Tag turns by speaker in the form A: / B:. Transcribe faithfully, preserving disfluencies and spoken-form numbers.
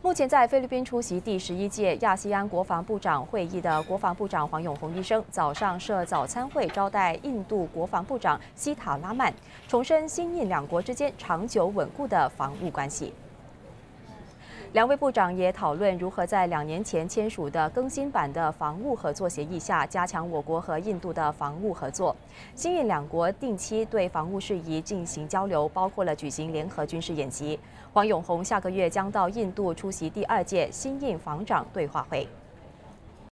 A: 目前在菲律宾出席第十一届亚细安国防部长会议的国防部长黄永红医生，早上设早餐会招待印度国防部长希塔拉曼，重申新印两国之间长久稳固的防务关系。 两位部长也讨论如何在两年前签署的更新版的防务合作协议下，加强我国和印度的防务合作。新印两国定期对防务事宜进行交流，包括了举行联合军事演习。黄永红下个月将到印度出席第二届新印防长对话会。